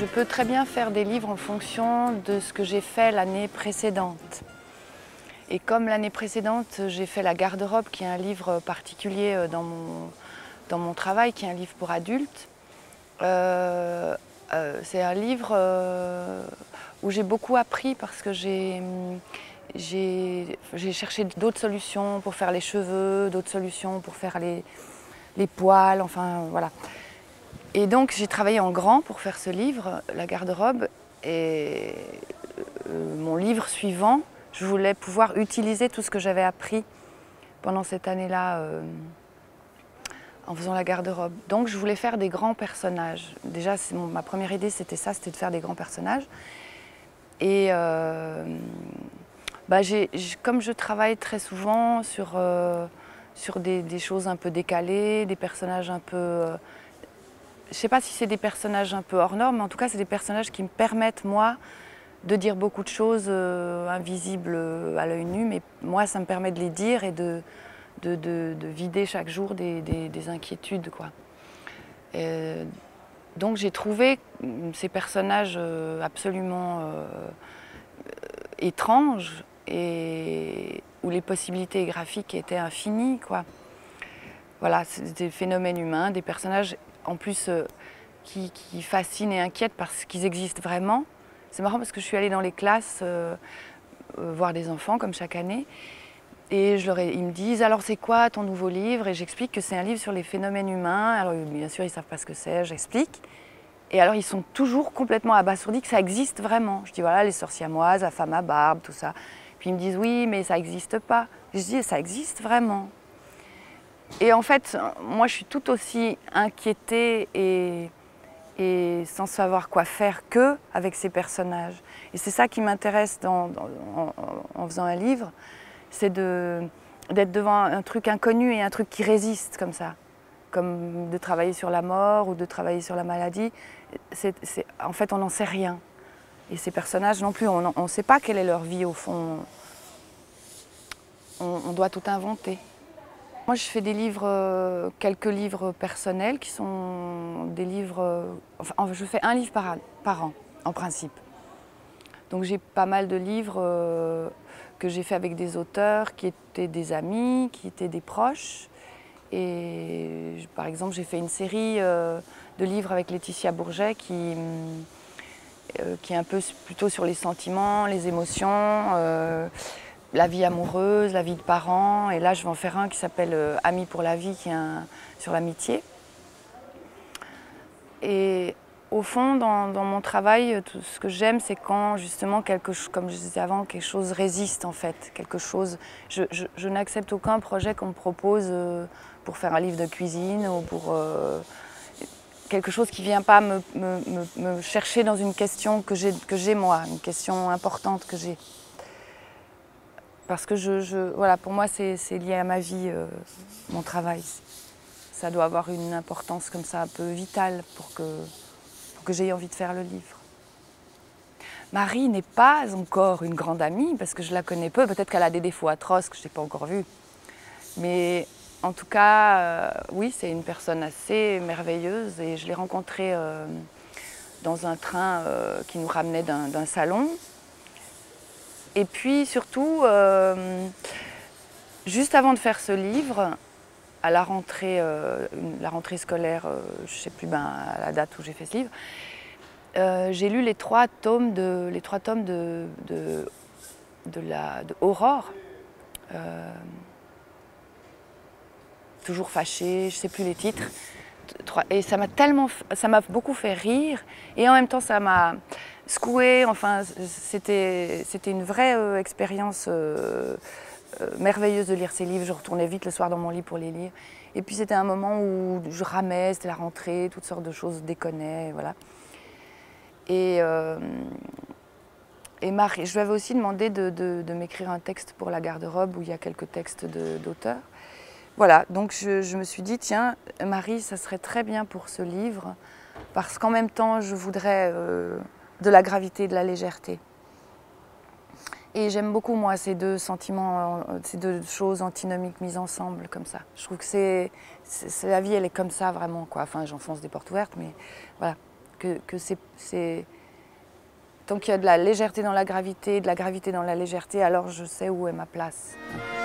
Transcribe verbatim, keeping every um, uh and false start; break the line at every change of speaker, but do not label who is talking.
je peux très bien faire des livres en fonction de ce que j'ai fait l'année précédente. Et comme l'année précédente, j'ai fait La garde-robe, qui est un livre particulier dans mon, dans mon travail, qui est un livre pour adultes. Euh, euh, c'est un livre euh, où j'ai beaucoup appris parce que j'ai cherché d'autres solutions pour faire les cheveux, d'autres solutions pour faire les, les poils, enfin voilà. Et donc j'ai travaillé en grand pour faire ce livre, La garde-robe, et euh, mon livre suivant, je voulais pouvoir utiliser tout ce que j'avais appris pendant cette année-là euh, en faisant la garde-robe. Donc je voulais faire des grands personnages. Déjà, mon, ma première idée, c'était ça, c'était de faire des grands personnages. Et euh, bah, j'ai, comme je travaille très souvent sur, euh, sur des, des choses un peu décalées, des personnages un peu... Euh, je ne sais pas si c'est des personnages un peu hors normes, mais en tout cas, c'est des personnages qui me permettent, moi, de dire beaucoup de choses euh, invisibles à l'œil nu, mais moi, ça me permet de les dire et de, de, de, de vider chaque jour des, des, des inquiétudes, quoi. Et donc, j'ai trouvé ces personnages absolument euh, étranges et où les possibilités graphiques étaient infinies, quoi. Voilà, c'est des phénomènes humains, des personnages en plus euh, qui, qui fascinent et inquiètent parce qu'ils existent vraiment. C'est marrant parce que je suis allée dans les classes euh, euh, voir des enfants comme chaque année et je leur ai, ils me disent « alors c'est quoi ton nouveau livre ?» et j'explique que c'est un livre sur les phénomènes humains. Alors bien sûr ils ne savent pas ce que c'est, j'explique. Et alors ils sont toujours complètement abasourdis que ça existe vraiment. Je dis voilà les sorciamoises, la femme à barbe, tout ça. Puis ils me disent oui mais ça n'existe pas. Je dis ça existe vraiment. Et en fait, moi je suis tout aussi inquiétée et, et sans savoir quoi faire qu'eux avec ces personnages. Et c'est ça qui m'intéresse en, en faisant un livre, c'est d'être devant un truc inconnu et un truc qui résiste comme ça. Comme de travailler sur la mort ou de travailler sur la maladie. C'est, c'est, en fait, on n'en sait rien. Et ces personnages non plus, on ne sait pas quelle est leur vie au fond. On, on doit tout inventer. Moi, je fais des livres, euh, quelques livres personnels qui sont des livres... Euh, enfin, je fais un livre par, par an, en principe. Donc j'ai pas mal de livres euh, que j'ai fait avec des auteurs qui étaient des amis, qui étaient des proches. Et par exemple, j'ai fait une série euh, de livres avec Laetitia Bourget qui, euh, qui est un peu plutôt sur les sentiments, les émotions, euh, la vie amoureuse, la vie de parents. Et là, je vais en faire un qui s'appelle euh, Amis pour la vie, qui est un, sur l'amitié. Et au fond, dans, dans mon travail, tout ce que j'aime, c'est quand justement, quelque, comme je disais avant, quelque chose résiste en fait. Quelque chose, je, je, je n'accepte aucun projet qu'on me propose euh, pour faire un livre de cuisine ou pour euh, quelque chose qui ne vient pas me, me, me, me chercher dans une question que j'ai que j'ai moi, une question importante que j'ai. Parce que je, je, voilà, pour moi, c'est lié à ma vie, euh, mon travail. Ça doit avoir une importance comme ça, un peu vitale pour que, pour que j'aie envie de faire le livre. Marie n'est pas encore une grande amie, parce que je la connais peu. Peut-être qu'elle a des défauts atroces que je n'ai pas encore vus. Mais en tout cas, euh, oui, c'est une personne assez merveilleuse. Et je l'ai rencontrée euh, dans un train euh, qui nous ramenait d'un salon. Et puis surtout, euh, juste avant de faire ce livre, à la rentrée, euh, la rentrée scolaire, euh, je ne sais plus ben, à la date où j'ai fait ce livre, euh, j'ai lu les trois tomes de, les trois tomes de, de, de, la, de Aurore. Euh, toujours fâchée, je ne sais plus les titres. Et ça m'a tellement, ça m'a beaucoup fait rire et en même temps ça m'a secouée. Enfin, c'était une vraie euh, expérience euh, euh, merveilleuse de lire ces livres. Je retournais vite le soir dans mon lit pour les lire. Et puis c'était un moment où je ramais, c'était la rentrée, toutes sortes de choses déconnaient, voilà. Et, euh, et Marie, je lui avais aussi demandé de, de, de m'écrire un texte pour La garde-robe où il y a quelques textes d'auteurs. Voilà, donc je, je me suis dit, tiens, Marie, ça serait très bien pour ce livre, parce qu'en même temps, je voudrais euh, de la gravité et de la légèreté. Et j'aime beaucoup, moi, ces deux sentiments, ces deux choses antinomiques mises ensemble, comme ça. Je trouve que c'est, la vie, elle est comme ça, vraiment, quoi. Enfin, j'enfonce des portes ouvertes, mais voilà. que, que c'est... Tant qu'il y a de la légèreté dans la gravité, de la gravité dans la légèreté, alors je sais où est ma place.